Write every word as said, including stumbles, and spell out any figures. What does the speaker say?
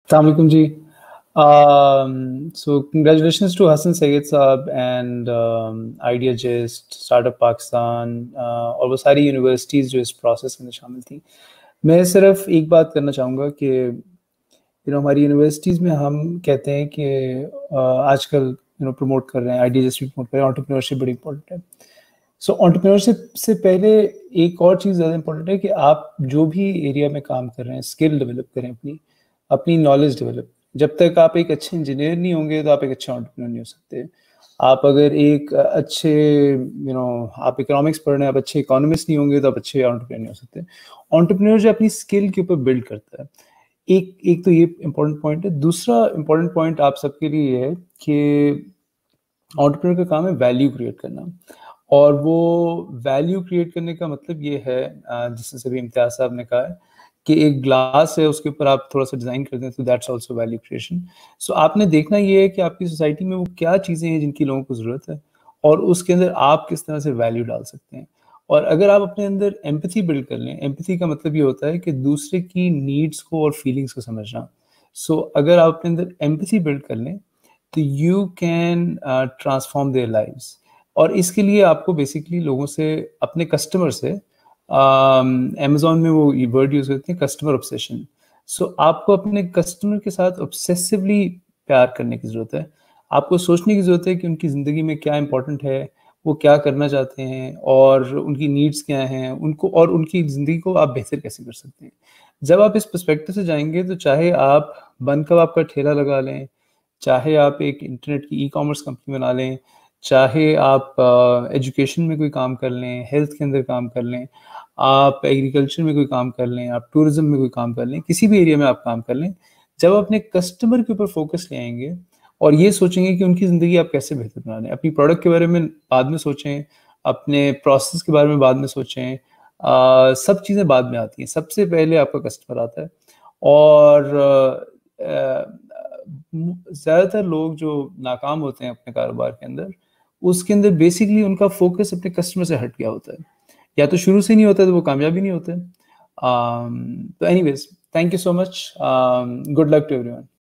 Assalamualaikum ji. Um, so congratulations to Hassan Sayyid साहब and um, IdeaGist, Startup Pakistan uh, और वो सारी universities जो इस प्रोसेस के अंदर शामिल थी। मैं सिर्फ एक बात करना चाहूँगा कि यू नो हमारी यूनिवर्सिटीज़ में हम कहते हैं कि uh, आजकल यू नो प्रमोट कर रहे हैं, IdeaGist भी प्रमोट कर रहे हैं, एंटरप्रेन्योरशिप बड़ी इंपॉर्टेंट है। सो so, एंटरप्रेन्योरशिप से पहले एक और चीज़ ज़्यादा इंपॉर्टेंट है कि आप जो भी एरिया में काम कर रहे हैं स्किल डेवलप करें, अपनी अपनी नॉलेज डेवलप। जब तक आप एक अच्छे इंजीनियर नहीं होंगे तो आप एक अच्छे एंटरप्रेन्योर नहीं हो सकते। आप अगर एक अच्छे यू नो आप इकोनॉमिक्स पढ़ रहे हैं, आप अच्छे इकोनॉमिस्ट नहीं होंगे तो आप अच्छे एंटरप्रेन्योर नहीं हो सकते। एंटरप्रेन्योर जो अपनी स्किल के ऊपर बिल्ड करता है, एक एक तो ये इम्पोर्टेंट पॉइंट है। दूसरा इम्पोर्टेंट पॉइंट आप सबके लिए ये है कि एंटरप्रेन्योर का काम है वैल्यू क्रिएट करना, और वो वैल्यू क्रिएट करने का मतलब ये है, जिससे सभी इम्तियाज साहब ने कहा है कि एक ग्लास है, उसके ऊपर आप थोड़ा सा डिज़ाइन कर दें तो that's also value creation. So आपने देखना ये है कि आपकी सोसाइटी में वो क्या चीज़ें हैं जिनकी लोगों को ज़रूरत है, और उसके अंदर आप किस तरह से वैल्यू डाल सकते हैं। और अगर आप अपने अंदर एम्पैथी बिल्ड कर लें, एम्पैथी का मतलब ये होता है कि दूसरे की नीड्स को और फीलिंग्स को समझना। सो so, अगर आप अपने अंदर एम्पैथी बिल्ड कर लें तो you can transform their lives. और इसके लिए आपको बेसिकली लोगों से, अपने कस्टमर से, अमेज़ॉन um, में वो वर्ड यूज़ करते हैं कस्टमर ऑब्सेशन। सो आपको अपने कस्टमर के साथ ऑब्सेसिवली प्यार करने की ज़रूरत है। आपको सोचने की ज़रूरत है कि उनकी ज़िंदगी में क्या इंपॉर्टेंट है, वो क्या करना चाहते हैं, और उनकी नीड्स क्या हैं, उनको और उनकी ज़िंदगी को आप बेहतर कैसे कर सकते हैं। जब आप इस पर्सपेक्टिव से जाएंगे तो चाहे आप बन कबाब का ठेला लगा लें, चाहे आप एक इंटरनेट की ई कॉमर्स कंपनी बना लें, चाहे आप एजुकेशन uh, में कोई काम कर लें, हेल्थ के अंदर काम कर लें, आप एग्रीकल्चर में कोई काम कर लें, आप टूरिज्म में कोई काम कर लें, किसी भी एरिया में आप काम कर लें, जब अपने कस्टमर के ऊपर फोकस ले आएंगे और ये सोचेंगे कि उनकी ज़िंदगी आप कैसे बेहतर बना लें, अपनी प्रोडक्ट के बारे में बाद में सोचें, अपने प्रोसेस के बारे में बाद में सोचें, आ, सब चीज़ें बाद में आती हैं, सबसे पहले आपका कस्टमर आता है। और ज़्यादातर लोग जो नाकाम होते हैं अपने कारोबार के अंदर, उसके अंदर बेसिकली उनका फोकस अपने कस्टमर से हट गया होता है, या तो शुरू से नहीं होता है तो वो कामयाब ही नहीं होते। um, तो anyways, thank you so much, good luck to everyone.